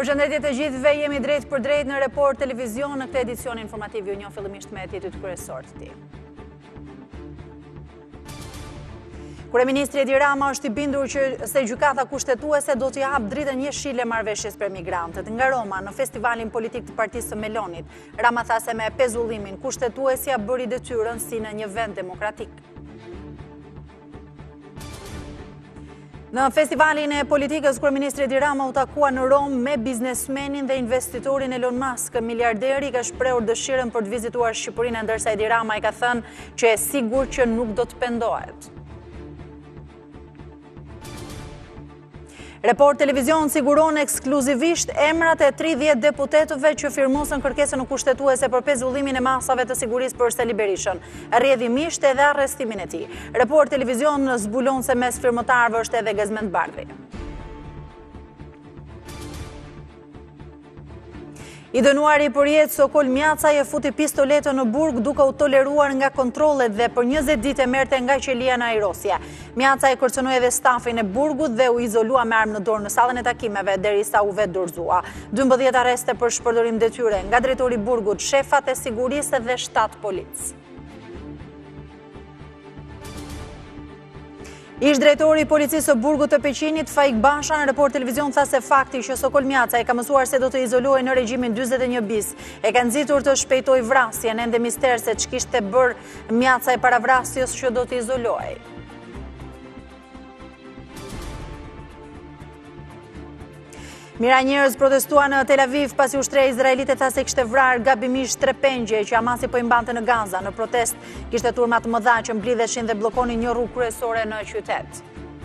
Përshëndetje të gjithëve, jemi drejt për drejt në Report Televizion në këtë edicion informativ, ju njoh fillimisht me titujt kryesor të tij. Kryeministri Edi Rama është i bindur që se gjykata kushtetuese do t'i hap dritën jeshile marrëveshjes për migrantët. Nga Roma, në festivalin politik të Partisë së Melonit, Rama tha se me pezullimin kushtetuesja bëri detyrën si në një vend demokratik. Në festivalin e politikës, kryeministri Edi Rama u takua në Rom me biznesmenin dhe investitorin Elon Musk. Miliarderi ka shprehur dëshirën për të vizituar Shqipërinë, ndërsa Edi Rama i ka thënë që e sigurt që nuk do të pendohet. Report Televizion siguron ekskluzivisht emrat e 30 deputetëve që firmosën kërkesën në kushtetuese për pezullimin e masave të sigurisë për Sali Berishën, rrjedhimisht edhe arrestimin e tij. Report Televizion zbulon se mes firmëtarëve është edhe Gazmend Bardhi. I dënuari për jetë Sokol Mjacaj e futi pistoletën në burg duke u toleruar nga kontrollet dhe për 20 ditë merrte nga qelia në ajrosje. Mjacaj kërcënoi edhe stafin e burgut dhe u izolua me armë në dorë në sallën e takimeve derisa u vetë dorëzua. 12 arreste për shpërdorim detyre nga drejtori i burgut, shefat e sigurisë dhe 7 policë. Ish drejtori i policisë së burgut të Peqinit, Faik Basha, në Report Televizion tha se fakti që Sokol Mjacaj ka mësuar se do të izolohej në regjimin 41 bis e ka nxitur të shpejtojë vrasjen, ende mister se ç'kishte bërë Mjacaj para vrasjes që do të izolohej. Mira njerëz protestuan në Tel Aviv pasi ushtria izraelite tha se kishte vrarë gabimisht 3 pengje që Hamasi po i mbante në Gaza. Në protest kishte turma të mëdha që mblidheshin dhe bllokonin një rrugë kryesore në qytet.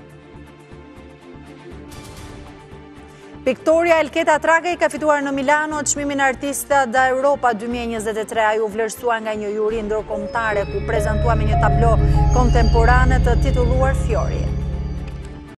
Piktoria Elketa Tragaj ka fituar në Milano çmimin Artista da Europa 2023. Ai u vlerësua nga një juri ndërkombëtare ku prezantua me një tablo kontemporane të titulluar Fiori.